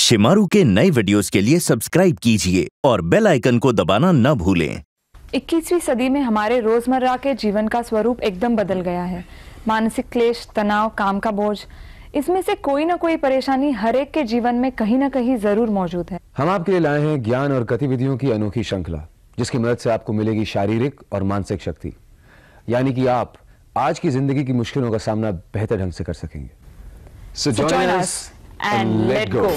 शेमारू के नए वीडियोस के लिए सब्सक्राइब कीजिए और बेल आइकन को दबाना न भूलें। 21वीं सदी में हमारे रोजमर्रा के जीवन का स्वरूप एकदम बदल गया है। मानसिक क्लेश, तनाव, काम का बोझ, इसमें से कोई ना कोई परेशानी हर एक के जीवन में कहीं ना कहीं जरूर मौजूद है। हम आपके लिए लाए हैं ज्ञान और गतिविधियों की अनोखी श्रृंखला, जिसकी मदद से आपको मिलेगी शारीरिक और मानसिक शक्ति, यानी कि आप आज की जिंदगी की मुश्किलों का सामना बेहतर ढंग से कर सकेंगे। So join us and let go.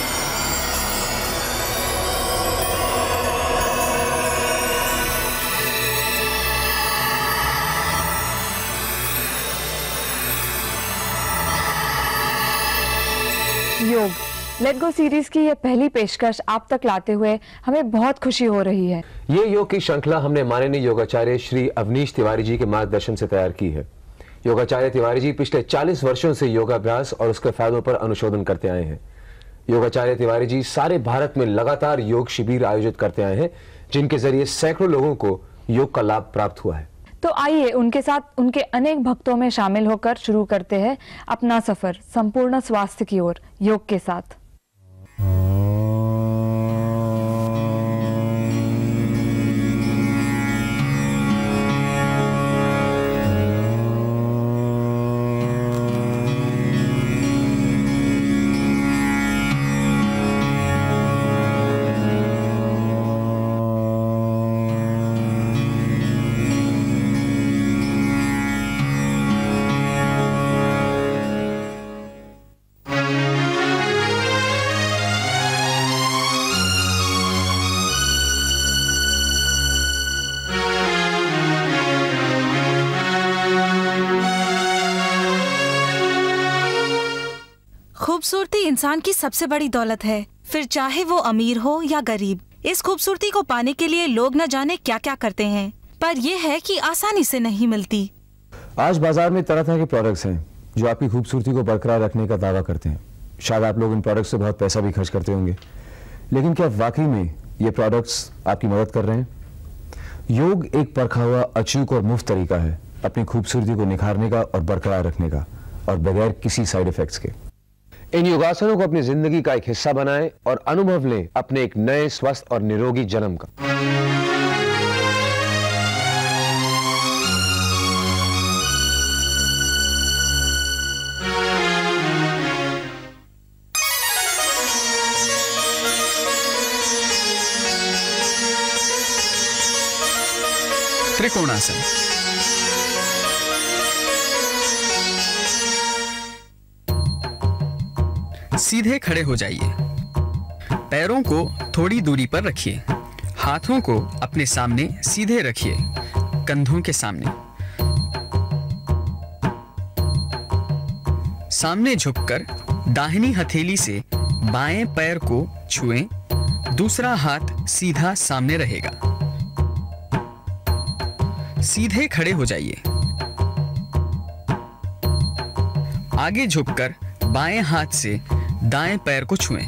योग लेट गो सीरीज की यह पहली पेशकश आप तक लाते हुए हमें बहुत खुशी हो रही है। ये योग की श्रृंखला हमने माननीय योगाचार्य श्री अवनीश तिवारी जी के मार्गदर्शन से तैयार की है। योगाचार्य तिवारी जी पिछले 40 वर्षों से योगाभ्यास और उसके फायदों पर अनुशोधन करते आए हैं। योगाचार्य तिवारी जी सारे भारत में लगातार योग शिविर आयोजित करते आए हैं, जिनके जरिए सैकड़ों लोगों को योग का लाभ प्राप्त हुआ है। तो आइए उनके साथ उनके अनेक भक्तों में शामिल होकर शुरू करते हैं अपना सफर संपूर्ण स्वास्थ्य की ओर योग के साथ। खूबसूरती इंसान की सबसे बड़ी दौलत है, फिर चाहे वो अमीर हो या गरीब। इस खूबसूरती को पाने के लिए लोग न जाने क्या क्या करते हैं, पर यह है कि आसानी से नहीं मिलती। आज बाजार में तरह तरह के प्रोडक्ट्स हैं जो आपकी खूबसूरती को बरकरार रखने का दावा करते हैं। शायद आप लोग इन प्रोडक्ट्स से बहुत पैसा भी खर्च करते होंगे, लेकिन क्या वाकई में ये प्रोडक्ट्स आपकी मदद कर रहे हैं? योग एक परखा हुआ, अचूक और मुफ्त तरीका है अपनी खूबसूरती को निखारने का और बरकरार रखने का, और बगैर किसी साइड इफेक्ट्स के। इन योगासनों को अपनी जिंदगी का एक हिस्सा बनाएं और अनुभव लें अपने एक नए स्वस्थ और निरोगी जन्म का। त्रिकोणासन। सीधे खड़े हो जाइए। पैरों को थोड़ी दूरी पर रखिए। हाथों को अपने सामने सीधे रखिए, कंधों के सामने। सामने झुककर दाहिनी हथेली से बाएं पैर को छुएं, दूसरा हाथ सीधा सामने रहेगा। सीधे खड़े हो जाइए। आगे झुककर बाएं हाथ से दाएं पैर को छुएं।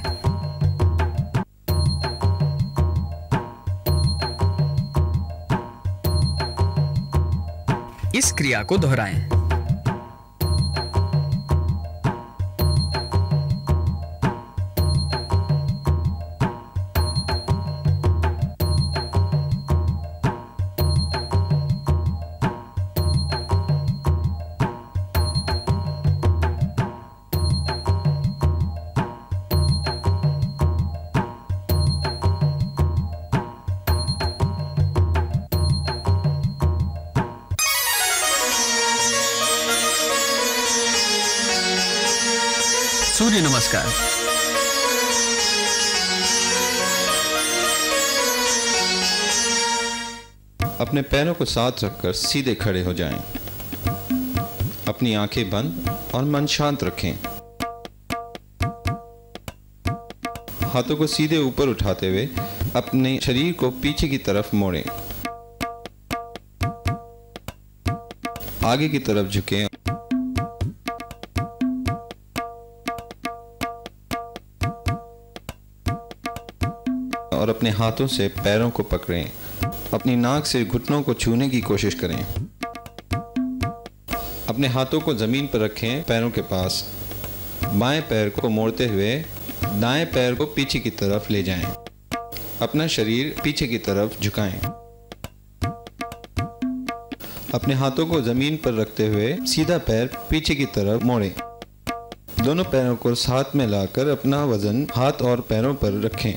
इस क्रिया को दोहराएं। सूर्य नमस्कार। अपने पैरों को साथ रखकर सीधे खड़े हो जाएं। अपनी आंखें बंद और मन शांत रखें। हाथों को सीधे ऊपर उठाते हुए अपने शरीर को पीछे की तरफ मोड़ें। आगे की तरफ झुकें और अपने हाथों से पैरों को पकड़ें। अपनी नाक से घुटनों को छूने की कोशिश करें। अपने हाथों को जमीन पर रखें पैरों के पास। बाएं पैर को मोड़ते हुए दाएं पैर को पीछे की तरफ ले जाएं। अपना शरीर पीछे की तरफ झुकाएं। अपने हाथों को जमीन पर रखते हुए सीधा पैर पीछे की तरफ मोड़ें। दोनों पैरों को साथ में लाकर अपना वजन हाथ और पैरों पर रखें।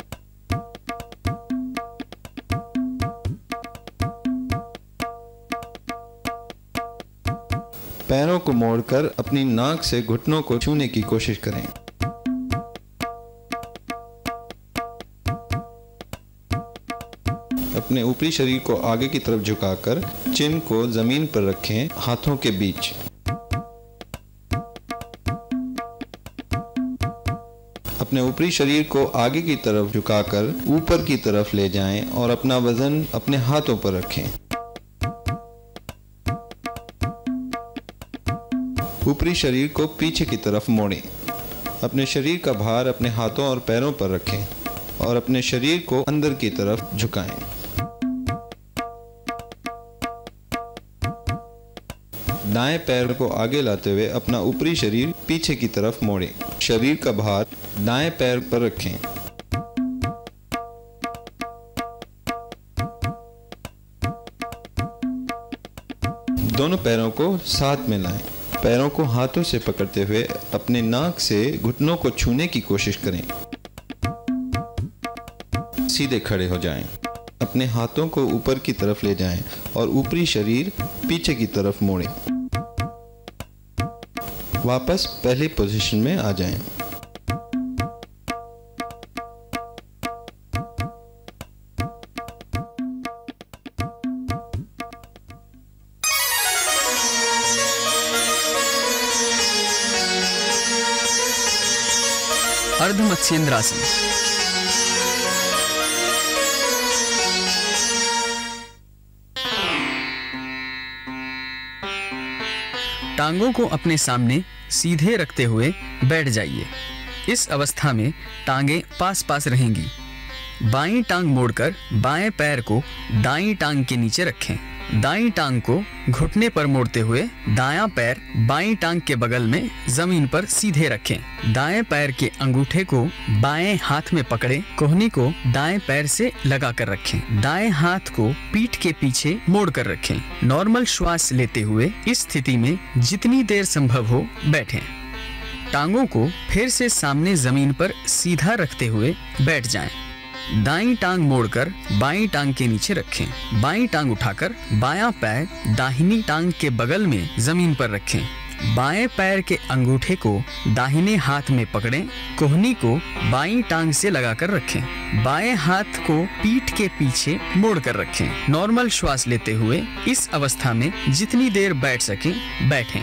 पैरों को मोड़कर अपनी नाक से घुटनों को छूने की कोशिश करें। अपने ऊपरी शरीर को आगे की तरफ झुकाकर चिन को जमीन पर रखें, हाथों के बीच। अपने ऊपरी शरीर को आगे की तरफ झुकाकर ऊपर की तरफ ले जाएं और अपना वजन अपने हाथों पर रखें। ऊपरी शरीर को पीछे की तरफ मोड़ें। अपने शरीर का भार अपने हाथों और पैरों पर रखें और अपने शरीर को अंदर की तरफ झुकाएं। दाएं पैर को आगे लाते हुए अपना ऊपरी शरीर पीछे की तरफ मोड़ें। शरीर का भार दाएं पैर पर रखें। दोनों पैरों को साथ में लाएं। पैरों को हाथों से पकड़ते हुए अपने नाक से घुटनों को छूने की कोशिश करें। सीधे खड़े हो जाएं। अपने हाथों को ऊपर की तरफ ले जाएं और ऊपरी शरीर पीछे की तरफ मोड़ें। वापस पहली पोजीशन में आ जाएं। अर्ध मत्स्येंद्रासन। टांगों को अपने सामने सीधे रखते हुए बैठ जाइए। इस अवस्था में टांगें पास पास रहेंगी। बाईं टांग मोड़कर बाएं पैर को दाईं टांग के नीचे रखें। दाईं टांग को घुटने पर मोड़ते हुए दायां पैर बाईं टांग के बगल में जमीन पर सीधे रखें। दाएं पैर के अंगूठे को बाएं हाथ में पकड़े, कोहनी को दाएं पैर से लगा कर रखें। दाएं हाथ को पीठ के पीछे मोड़ कर रखें। नॉर्मल श्वास लेते हुए इस स्थिति में जितनी देर संभव हो बैठें। टांगों को फिर से सामने जमीन पर सीधा रखते हुए बैठ जाएं। दाईं टांग मोड़कर बाईं टांग के नीचे रखें। बाईं टांग उठाकर बायां पैर दाहिनी टांग के बगल में जमीन पर रखें। बाएं पैर के अंगूठे को दाहिने हाथ में पकड़ें, कोहनी को बाईं टांग से लगाकर रखें। बाएं हाथ को पीठ के पीछे मोड़ कर रखें। नॉर्मल श्वास लेते हुए इस अवस्था में जितनी देर बैठ सकें बैठें।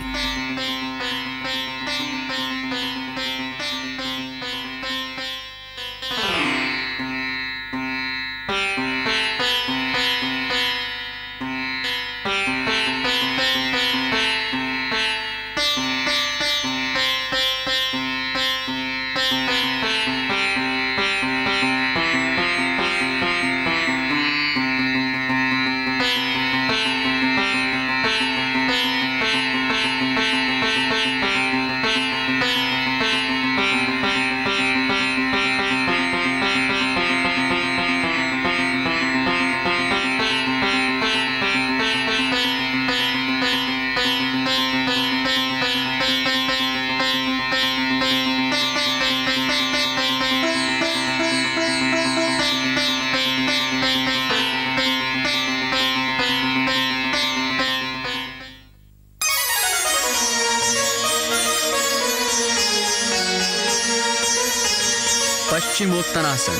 पश्चिमोत्तानासन।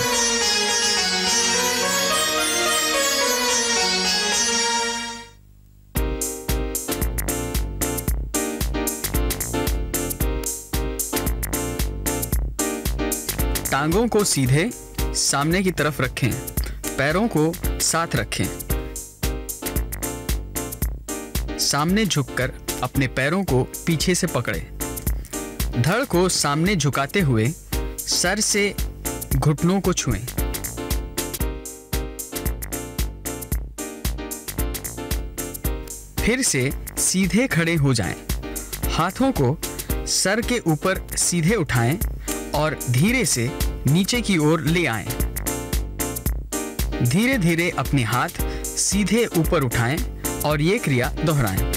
टांगों को सीधे सामने की तरफ रखें। पैरों को साथ रखें। सामने झुककर अपने पैरों को पीछे से पकड़ें। धड़ को सामने झुकाते हुए सर से घुटनों को छुएं। फिर से सीधे खड़े हो जाएं। हाथों को सर के ऊपर सीधे उठाएं और धीरे से नीचे की ओर ले आएं। धीरे धीरे अपने हाथ सीधे ऊपर उठाएं और ये क्रिया दोहराएं।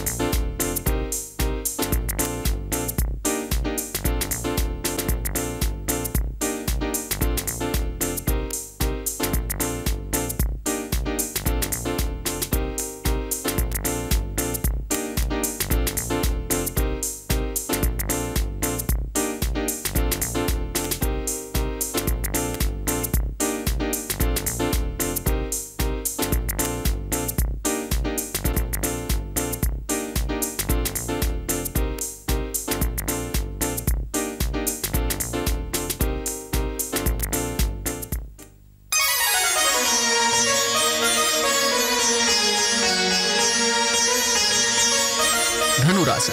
धनुरासन।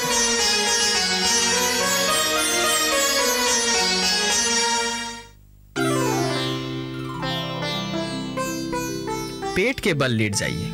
पेट के बल लेट जाइए।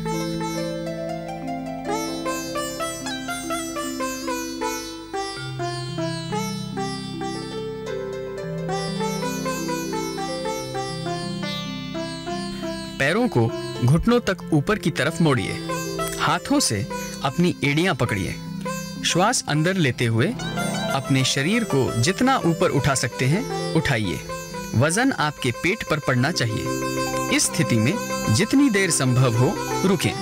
पैरों को घुटनों तक ऊपर की तरफ मोड़िए। हाथों से अपनी एड़ियां पकड़िए। श्वास अंदर लेते हुए अपने शरीर को जितना ऊपर उठा सकते हैं उठाइए। वजन आपके पेट पर पड़ना चाहिए। इस स्थिति में जितनी देर संभव हो रुकें।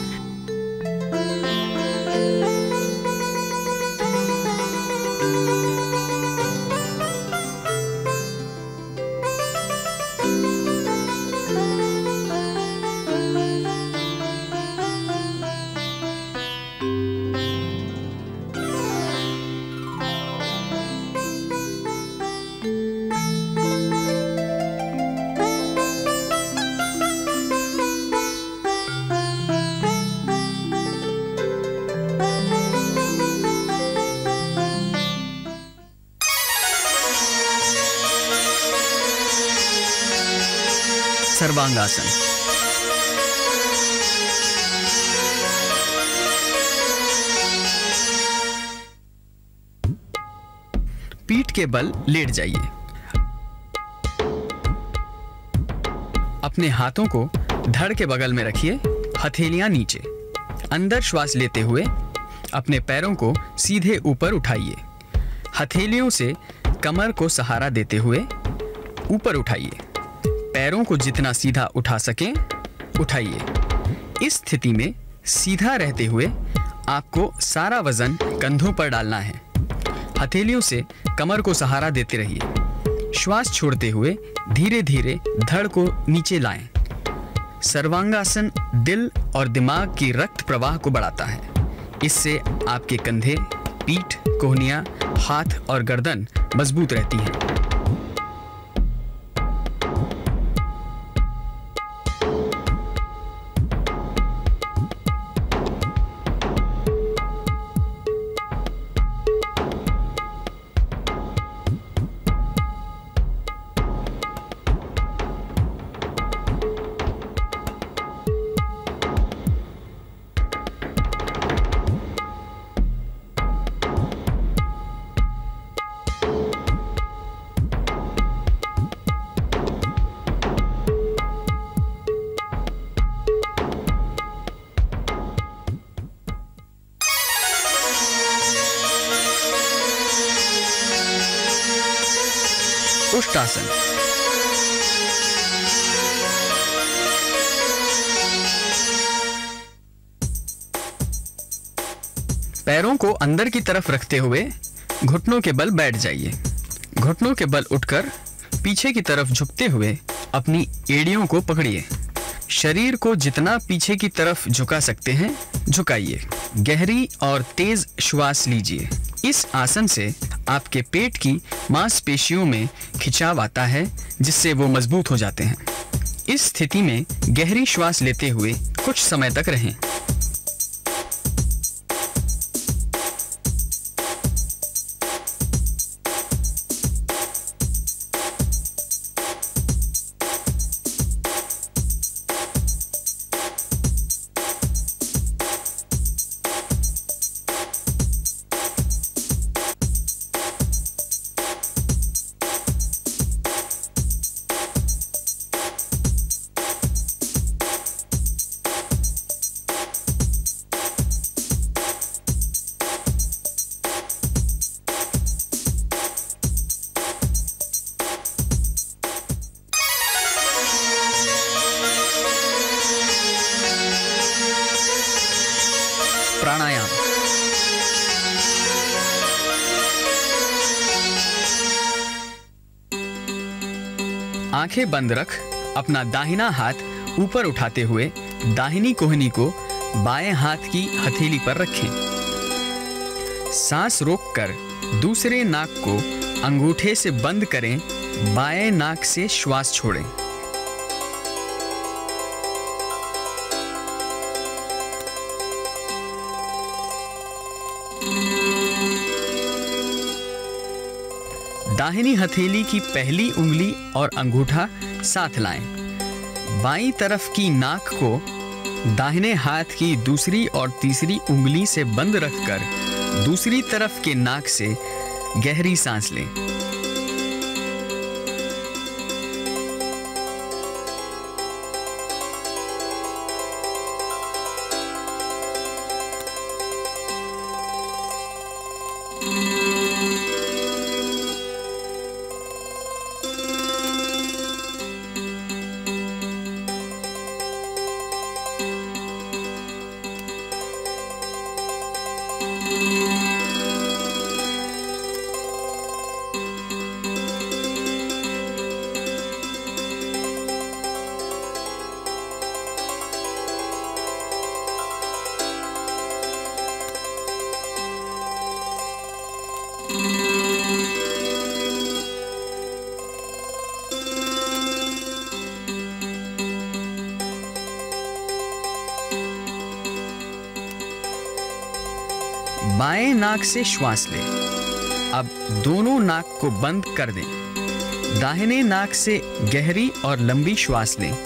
सर्वांगासन। पीठ के बल लेट जाइए। अपने हाथों को धड़ के बगल में रखिए, हथेलियां नीचे। अंदर श्वास लेते हुए अपने पैरों को सीधे ऊपर उठाइए। हथेलियों से कमर को सहारा देते हुए ऊपर उठाइए। पैरों को जितना सीधा उठा सकें उठाइए। इस स्थिति में सीधा रहते हुए आपको सारा वजन कंधों पर डालना है। हथेलियों से कमर को सहारा देते रहिए। श्वास छोड़ते हुए धीरे धीरे धड़ को नीचे लाएं। सर्वांगासन दिल और दिमाग की रक्त प्रवाह को बढ़ाता है। इससे आपके कंधे, पीठ, कोहनियां, हाथ और गर्दन मजबूत रहती हैं। उष्टासन। पैरों को अंदर की तरफ रखते हुए घुटनों के बल बैठ जाइए। घुटनों के बल उठकर पीछे की तरफ झुकते हुए अपनी एड़ियों को पकड़िए। शरीर को जितना पीछे की तरफ झुका सकते हैं झुकाइए। गहरी और तेज श्वास लीजिए। इस आसन से आपके पेट की मांसपेशियों में खिंचाव आता है, जिससे वो मजबूत हो जाते हैं। इस स्थिति में गहरी श्वास लेते हुए कुछ समय तक रहें। आंखें बंद रख अपना दाहिना हाथ ऊपर उठाते हुए दाहिनी कोहनी को बाएं हाथ की हथेली पर रखें। सांस रोककर दूसरे नाक को अंगूठे से बंद करें, बाएं नाक से श्वास छोड़ें। दाहिनी हथेली की पहली उंगली और अंगूठा साथ लाएं। बाईं तरफ की नाक को दाहिने हाथ की दूसरी और तीसरी उंगली से बंद रखकर दूसरी तरफ के नाक से गहरी सांस लें। बाएं नाक से श्वास लें। अब दोनों नाक को बंद कर दें। दाहिने नाक से गहरी और लंबी श्वास लें।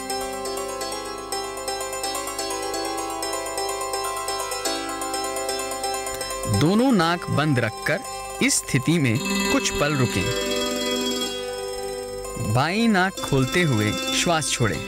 दोनों नाक बंद रखकर इस स्थिति में कुछ पल रुकें। बाईं नाक खोलते हुए श्वास छोड़ें।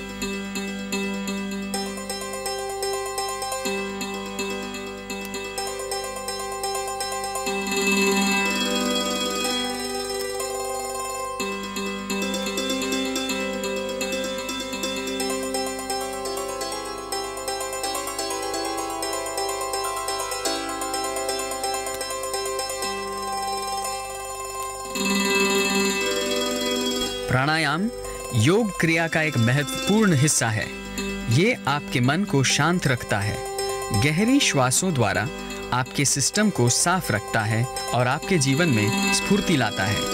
प्राणायाम योग क्रिया का एक महत्वपूर्ण हिस्सा है। ये आपके मन को शांत रखता है, गहरी श्वासों द्वारा आपके सिस्टम को साफ रखता है और आपके जीवन में स्फूर्ति लाता है।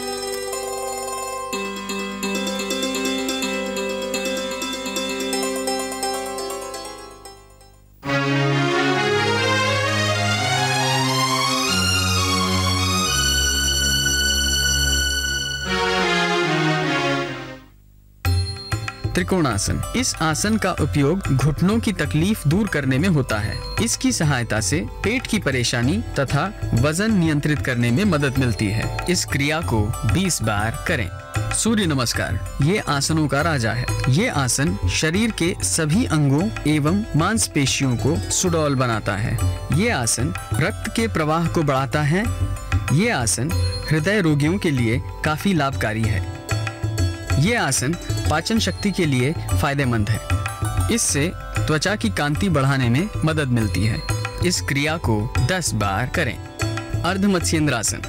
त्रिकोणासन। इस आसन का उपयोग घुटनों की तकलीफ दूर करने में होता है। इसकी सहायता से पेट की परेशानी तथा वजन नियंत्रित करने में मदद मिलती है। इस क्रिया को 20 बार करें। सूर्य नमस्कार ये आसनों का राजा है। ये आसन शरीर के सभी अंगों एवं मांसपेशियों को सुडौल बनाता है। ये आसन रक्त के प्रवाह को बढ़ाता है। ये आसन हृदय रोगियों के लिए काफी लाभकारी है। ये आसन पाचन शक्ति के लिए फायदेमंद है। इससे त्वचा की कांति बढ़ाने में मदद मिलती है। इस क्रिया को 10 बार करें। अर्ध मत्स्येंद्रासन।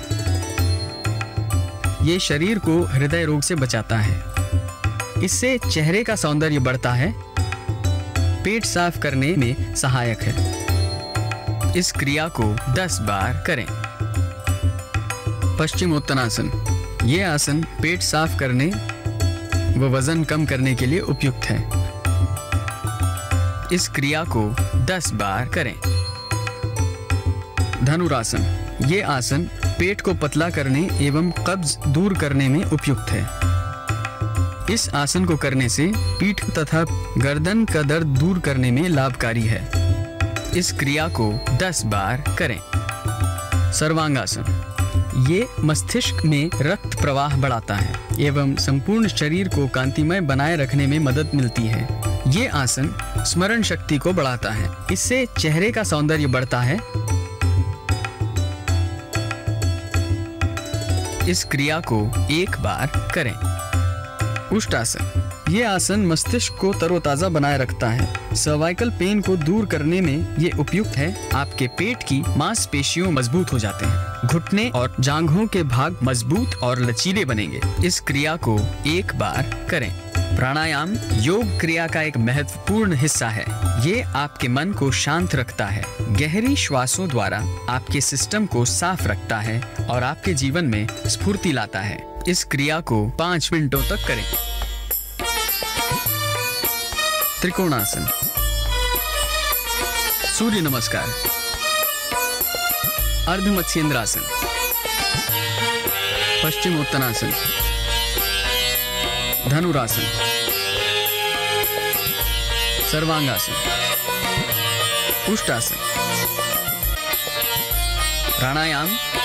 ये शरीर को हृदय रोग से बचाता है। इससे चेहरे का सौंदर्य बढ़ता है। पेट साफ करने में सहायक है। इस क्रिया को 10 बार करें। पश्चिमोत्तानासन। ये आसन पेट साफ करने व वजन कम करने के लिए उपयुक्त है। इस क्रिया को 10 बार करें। धनुरासन। ये आसन पेट को पतला करने एवं कब्ज दूर करने में उपयुक्त है। इस आसन को करने से पीठ तथा गर्दन का दर्द दूर करने में लाभकारी है। इस क्रिया को 10 बार करें। सर्वांगासन। ये मस्तिष्क में रक्त प्रवाह बढ़ाता है एवं संपूर्ण शरीर को कांतिमय बनाए रखने में मदद मिलती है। ये आसन स्मरण शक्ति को बढ़ाता है। इससे चेहरे का सौंदर्य बढ़ता है। इस क्रिया को 1 बार करें। उष्टासन, ये आसन मस्तिष्क को तरोताजा बनाए रखता है। सर्वाइकल पेन को दूर करने में ये उपयुक्त है। आपके पेट की मांसपेशियों मजबूत हो जाते हैं। घुटने और जांघों के भाग मजबूत और लचीले बनेंगे। इस क्रिया को एक बार करें। प्राणायाम योग क्रिया का एक महत्वपूर्ण हिस्सा है। ये आपके मन को शांत रखता है, गहरी श्वासों द्वारा आपके सिस्टम को साफ रखता है और आपके जीवन में स्फूर्ति लाता है। इस क्रिया को 5 मिनटों तक करें। त्रिकोणासन, सूर्य नमस्कार, अर्ध मत्स्येंद्रासन, पश्चिमोत्तानासन, धनुरासन, सर्वांगासन, उष्टासन, प्राणायाम,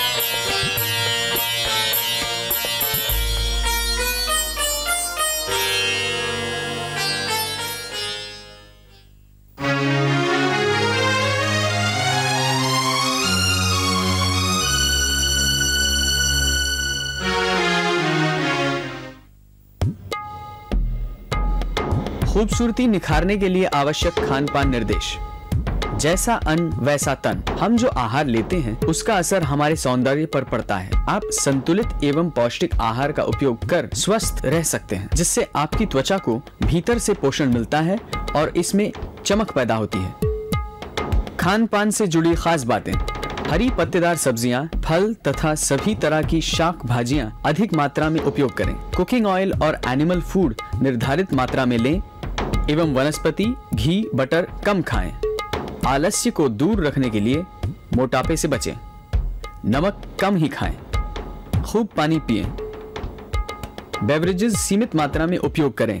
खूबसूरती निखारने के लिए आवश्यक खान पान निर्देश। जैसा अन्न वैसा तन। हम जो आहार लेते हैं उसका असर हमारे सौंदर्य पर पड़ता है। आप संतुलित एवं पौष्टिक आहार का उपयोग कर स्वस्थ रह सकते हैं, जिससे आपकी त्वचा को भीतर से पोषण मिलता है और इसमें चमक पैदा होती है। खान पान से जुड़ी खास बातें। हरी पत्तेदार सब्जियां, फल तथा सभी तरह की शाक भाजियां अधिक मात्रा में उपयोग करें। कुकिंग ऑयल और एनिमल फूड निर्धारित मात्रा में लें एवं वनस्पति घी बटर कम खाएं। आलस्य को दूर रखने के लिए मोटापे से बचें। नमक कम ही खाएं। खूब पानी पिएं। बेवरेजेस सीमित मात्रा में उपयोग करें।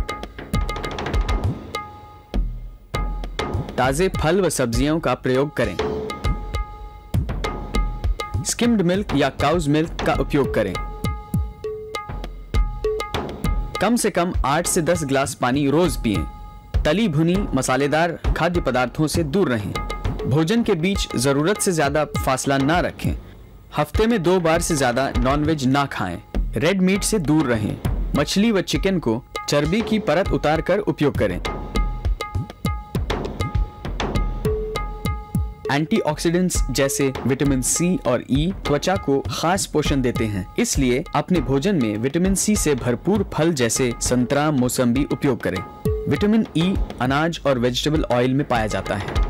ताजे फल व सब्जियों का प्रयोग करें। स्किम्ड मिल्क या काउज मिल्क का उपयोग करें। कम से कम 8 से 10 गिलास पानी रोज पिएं। तली भुनी मसालेदार खाद्य पदार्थों से दूर रहें। भोजन के बीच जरूरत से ज्यादा फासला ना रखें। हफ्ते में 2 बार से ज्यादा नॉनवेज ना खाएं। रेड मीट से दूर रहें। मछली व चिकन को चर्बी की परत उतार कर उपयोग करें। एंटीऑक्सीडेंट्स जैसे विटामिन सी और ई त्वचा को खास पोषण देते हैं, इसलिए अपने भोजन में विटामिन सी से भरपूर फल जैसे संतरा, मौसम्बी उपयोग करें। विटामिन ई अनाज और वेजिटेबल ऑयल में पाया जाता है।